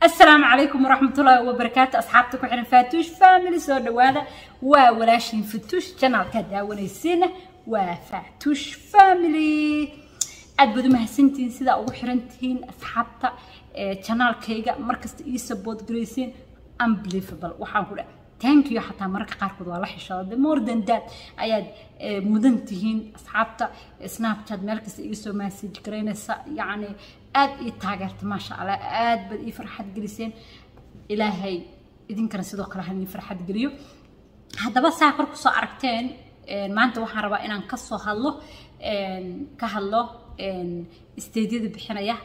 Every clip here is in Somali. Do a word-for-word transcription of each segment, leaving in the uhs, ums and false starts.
السلام عليكم ورحمة الله وبركاته أصحابتك وحنا فاتوش فاميلي سو دوادا وولاشين فتوش channel كدا ونيسينا وفاتوش فاميلي أدبدو مهسنتين سيدا أو حرنتين أصحابتا channel كيغا مركز إيسا بود جريسين unbelievable وحاولا thank you حتى مركز قاركود والله حشاد more than that أياد مدنتين أصحابتا سناب شات مركز إيسا مسج جرينسا يعني aad ii taageertay ma sha Allah aad bad ii farxad geliseen ilaahay idinkana sidoo kale hadii farxad geliyo hadaba saakar ku soo aragteen maanta waxaan rabaa inaan ka soo hadlo ka hadlo isteediyada bixinaya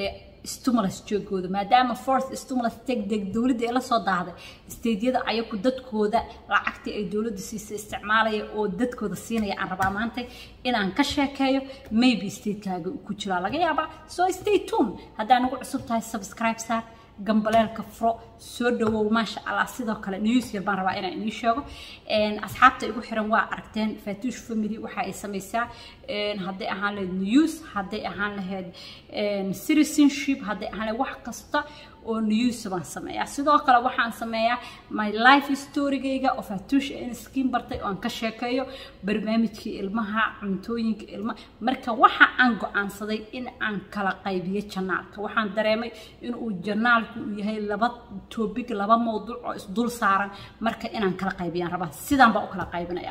stimulus joogooda maadaama fourth stimulus degdeg dawladda ay la soo daahday isteediyada ayagu dadkooda lacagtii ay dawladda siisay isticmaalaya oo dadkooda siinaya aan rabaa maanta inaan ka sheekeeyo maybe state-kaaga ku jira laga yaabaa so stay tuned haddaan ugu cusub tahay subscribe sar gambaleelka fro soo dhawow ma sha Allah sidoo kale news yar baan rabaa inaan idin sheego een asxaabta igu xiran waa aragteen Fatush family waxa ay sameeysaa een haday ahaan leed news haday ahaan lahayd een citizenship haday ahaan wax kasta oo news baan sameeyaa sidoo kale waxaan sameeyaa my life story-gayga oo Fatush in skin bartay oo aan ka sheekeeyo barnaamijkii ilmaha cuntooyinka ilma marka waxa aan go'aansaday in aan kala qaybiyo channel-ka waxaan dareemay in uu channel-ku yahay laba topic laba mowduuc oo isdul saaran marka inaan kala qaybiyaan rabaa sidaan baa u kala qaybinayaa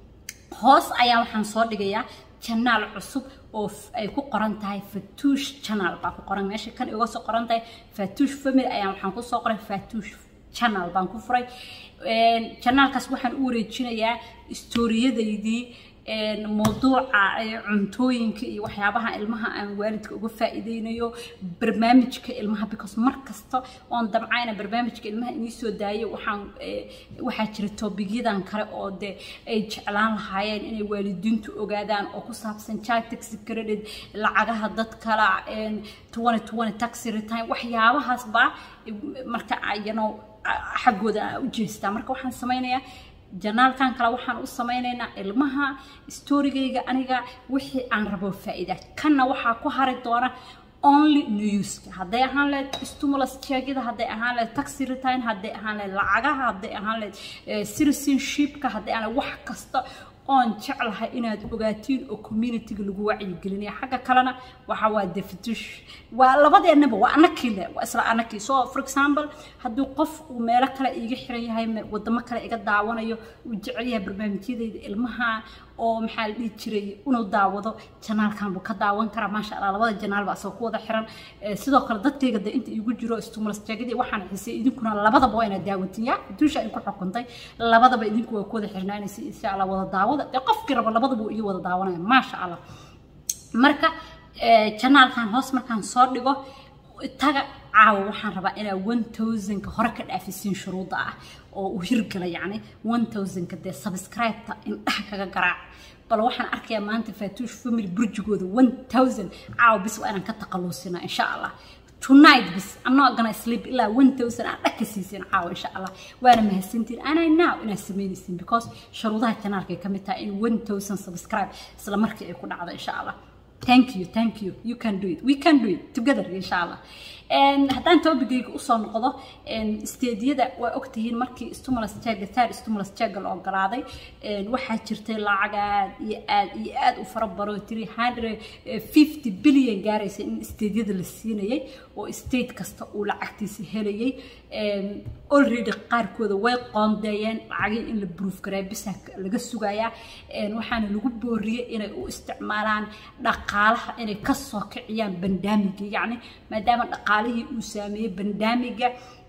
hoos ayaa waxaan soo dhigayaa channel cusub oo ay ku qoran tahay Fatush channel baa ku qoran meesha kan iga soo qoran tahay Fatush family ayaa waxaan ku soo qoray Fatush channel baan ku furay een channelkaas waxaan u wareejinayaa story-yadaydii een mowduuca cuntooyinka iyo waxyaabaha ilmaha aan waalidka uga faa'iideynayo barnaamijka ilmaha because markasta oo damcayna barnaamijka ilmaha inii soo daayo waxaan waxa jira topic-yadan kale oo de ay jeclaan lahaayeen inay waalidiintu ogaadaan oo ku saabsan child tax credit lacagaha dad kala een twenty twenty tax return waxyaabahaas ba marka ayano xaqooda u jeestaa marka waxaan sameynayaa janaal kan kala waxaan u sameynaynaa ilmaha story-gayga aniga wixii aan rabo faa'iido kana waxa ku hari doona only news haday ahaan leed stimulus check-ida haday ahaan leed tax return haday ahaan leed lacagaha haday ahaan leed citizenship-ka haday aan wax kasta on jeclahay inaad ogaatiin oo community-ga lagu wacyi gelinayo xaga kalena waxa waa Fatush waa labadeenaba waa anakile waa isla anakii so for example haduu qof uu meel kale iga xiran yahay wadamo kale iga daawanayo uu jecel yahay barnaamijyada ilmaha oo maxaa la dhigi jiray inuu daawado channel-kan buu ka daawan karaa ma sha Allah labada channel ba soo ku wada xiran sidoo kale dadkayga inta igu jiro stimulus check-ida waxaan xisay idinkuna labadaba waa inaad daawatiin ya Fatush ay ku xukuntay labadaba idinku waa ku wada xirnaanaysi insha Allah wada daawada qofkii raba labadaba uu wada daawanaya ma sha Allah marka channel-kan hoos markaan soo dhigo taga caawa waxaan rabaa inaa one thousand ka hore ka dhaafisiin shuruuda ah oo u hirgala yani one thousand ka de subscribe-ta indhaha kaga garaac bal waxaan arkayaa maanta Fatush family burjigooda one thousand caawa bis waa inaan ka taqalusina insha Allah tonight bis I'm not gonna sleep illa one thousand aan dhakasiisin caawa insha Allah waana mahadsantiin ana now ina sameeyaysin because shuruudaha channel-ka kamid tahay in one thousand subscribe isla markii ay ku dhacdo insha Allah thank you thank you you can do it we can do it together insha Allah and haddaan topic-gayga u soo noqdo and isteediyada waa ogtihiin markii stimulus check third stimulus check la ogolaaday and waxa jirtay lacag aad iyo aad iyo aad u fara baro three hundred fifty billion gaaraysa in isteediyada la siinayay oo state kasta uu lacagtiisa helayay and already qaarkooda way qoondeeyeen lacagii in la proof garay bisa laga sugayaa and waxaana lagu booriyay inay u isticmaalaan dhaqaalaha inay ka soo kiciyaan barnaamijka yani maadaama dhaqaalihii uu saameeyay barnaamijka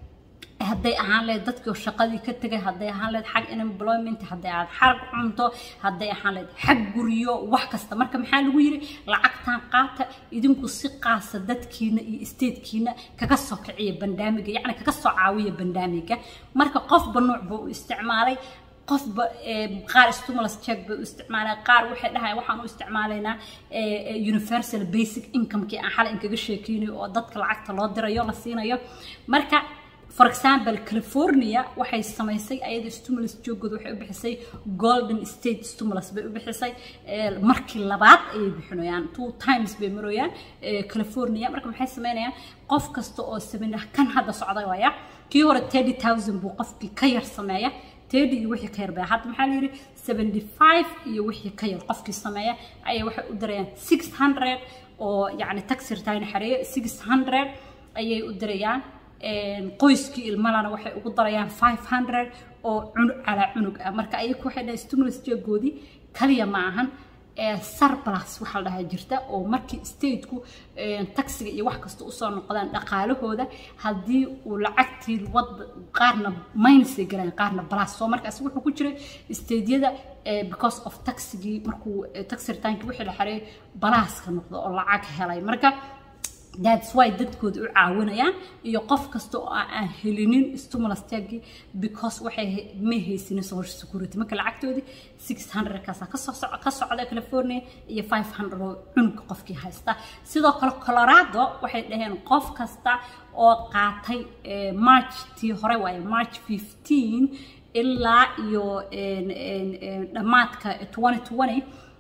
haday ahaan leed dadka shaqadii ka tagay haday ahaan leed xaq employment haday aad xaq cunto haday ahaan leed xaq guriyo wax kasta marka maxaa lagu yiri lacagtan qaata idinku si qaasa dadkiina iyo state-kiina kaga soo kiciya barnaamijka yani kaga soo caawiya barnaamijka marka qof banuuc buu isticmaalay qof qaar stimulus check buu isticmaalay qaar waxay dhahay waxaan u isticmaalaynaa universal basic income-ki aan xal in kaga sheekeynayo oo dadka lacagta loo dirayo la siinayo marka for example California waxay samaysay ayada stimulus joogooda waxay u bixisay Golden State stimulus bay u bixisay markii labaad ay bixinayaan two times bay marayaan California marka maxay sameynayaan qof kasta oo sameeyay kan hadda socday waaya kii hore thirty thousand buu qofkii ka yar sameeya thirty iyo wixii ka yar baa hadda maxaa la yiri seventy-five iyo wixii ka yar qofkii sameeya ay waxay u dirayaan six hundred oo yani tax return xareeyo six hundred ayay u dirayaan qoyskii ilmalana waxay ugu darayaan five hundred oo cunug ala cunug marka ay ku xidhay stimulus joogodi kaliya ma ahan surplus waxa la dhahaa jirta oo markii state-ku taxiga iyo wax kasta u soo noqdaan dhaqaalahooda hadii uu lacagtii wad qaarna minus galaan qaarna plus soo markaas wuxuu ku jiray state-yada because of taxigi markuu tax return-ki wixii la xareeyay plus ka noqdo oo lacag helay marka that's why dadkooda u caawinayaan iyo qof kasta oo aan helinin stimulus tagi because waxay ma haysin social security marka lacagtoodii six hundred kaas ka soo ka socda California iyo five hundred oo cunug qofkii haysta sidoo kale Colorado waxay dhaheen qof kasta oo qaatay March tii hore way March fifteen ilaa iyo dhamaadka twenty twenty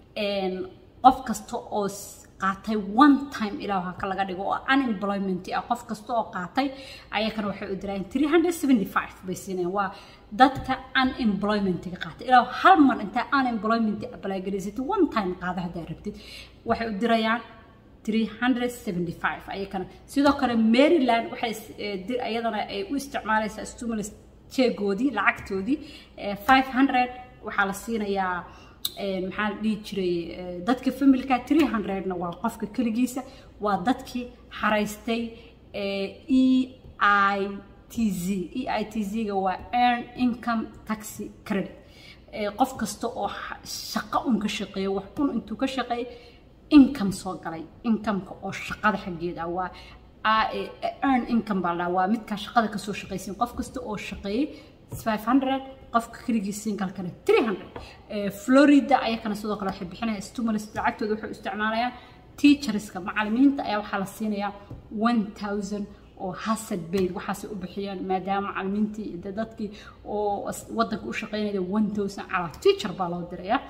qof kasta oo qaatay one time ilaaha ka laga dhigo oo unemployment ah qof kasta oo qaatay ayakana waxay u dirayeen three hundred seventy-five bay siinayaan waa dadka unemployment ka qaatay ilaa hal mar inta unemployment apply gareysatay one time qaada hadaa rabtid waxay u dirayaan three hundred seventy-five ayakana sidoo kale Maryland waxay ayadana ay u isticmaalaysaa stimulus chegoodi lacagtoodi five hundred waxa la siinayaa maxaa dhigi jiray dadka familka three hundred na waa qofka kaligiisa waa dadkii xaraystay E I T Z E I T Z ga waa earn income tax credit qof kasta oo shaqo un ka shaqeeyo wax un intuu ka shaqeeyo income soo galay income-ka oo shaqada xageeda waa earn income baa la waa midka shaqada ka soo shaqeysan qof kasta oo shaqeeyay five hundred qofka kaligiis single kana three hundred Florida ayakana sidoo kale waxay bixinayaan stimulus lacagtooda waxay isticmaalayaan teacherska macallimiinta ayaa waxa la siinayaa one thousand oo hasad bay waxaas u bixiyaan maadaama macallimiintii dadkii oo wadanka u shaqeynaya one thousand ala teacher baa loo dirayaa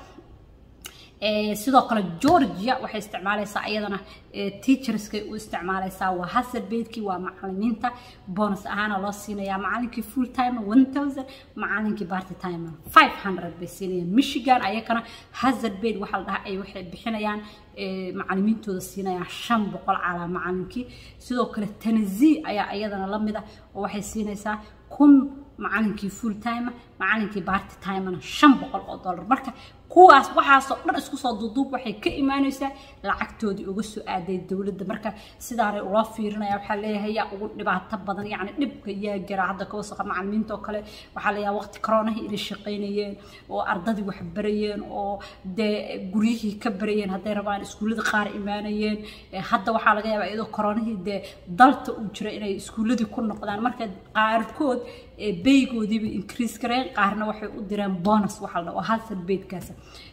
sidoo kale Georgia waxay isticmaalaysaa ayadana teacherska u isticmaalaysaa waa hasad beedkii waa macallimiinta bonus ahaan loo siinayaa macallinkii full time one thousand macallinkii part time five hundred bay siinayaan Michigan ayakana hasad beed waxa la dhahaa ay waxay bixinayaan macallimiintooda siinayaan shan boqol ala macallinkii sidoo kale Tennessee ayaa ayadana la mid ah oo waxay siinaysaa kun macallinkii full time macallinkii part time shan boqol oo dollar marka kuwaas waxaas oo dhan isku soo duuduub waxay ka iimaanaysaa lacagtoodii uga soo aaday dawladda marka sidaanay ula fiirinaya waxa leeyahay yaa ugu dhibaato badan yani dhibka yaa gara hadda ka wasaq macallimiinta oo kale waxa leeyahay waqti corona ila shaqeynayeen oo ardadii wax barayeen oo de guriyihii ka barayeen haday rabaan iskuulada qaar iimaanayeen hadda waxa laga yaabaa iyadoo coronahii de dalta uu jiray inay iskuuladii ku noqdaan marka qaarkood baygoodiiba increase kareen qaarna waxay u direen bonus waxa la dhaho halsan beedkaas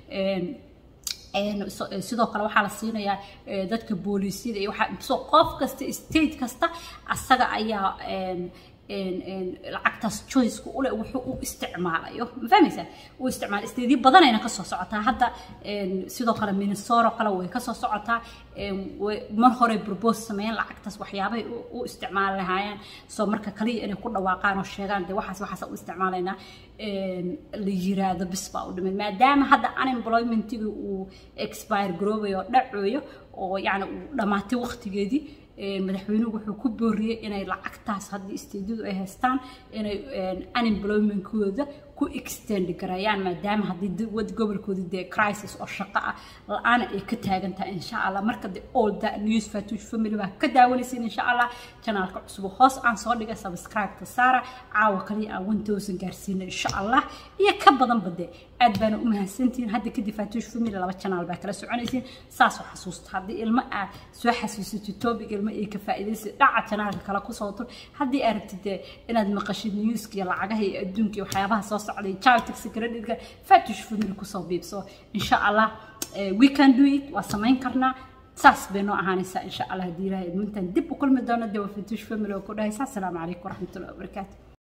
een sidoo kale waxa la siinayaa dadka booliisida iyo waxa soo qof kasta state kasta asaga ayaa een een lacagtaas choice ku ule wuxuu u isticmaalayo ma fahmaysaa uu isticmaal isteedii badan ayna ka soo socotaa hadda een sidoo kale Minnesota kale way ka soo socotaa een mar hore propose sameeyeen lacagtaas waxyaabahay u isticmaal lahaayeen soo marka kaliya inay ku dhawaaqaan oo sheegaan de waxaas waxaas u isticmaalaynaa een la yiraahdo bisba u dhimay maadaama hadda unemployment-iga uu expire garoobayo dhacayo oo yaani dhamaatay waqtigeedii madaxweynuhu wuxuu ku booriyay inay lacagtaas hadii isteedadu ay haystaan inay unemployment-kooda ku extend garayaan maadaama hadii wad gobolkooda de crisis oo shaqo ah la'aan ay ka taagan tahay insha Allah marka de all the news Fatush family waa ka daawanaysiin insha Allah channelka cusub hoos aan soo dhigay subscribe ta saara caawa kaliya aan one thousand gaarsiin insha Allah iyo ka badan bade aad baan u mahadsantiin hadda kadib Fatush family laba channel baa kala soconaysiin saas oo xasuusta hadii ilma aad soo xasuusatid topic ilma ay ka faa'iideysid dhaca channelka kala ku soo tur hadii aad rabtid inaad maqashid news-ka lacagaha iyo adduunka waxyaabaha soo socday child tax credit-ka Fatush family ku soo biibso insha Allah we can do it wa samayn karnaa saas baynu ahaanaysaa insha allah haddii ilaahay idmintan dib u kulmi doono dee waa fatuush family oo ku dhahaysa asalaamu calaykum waraxmatullahi wabarakaatu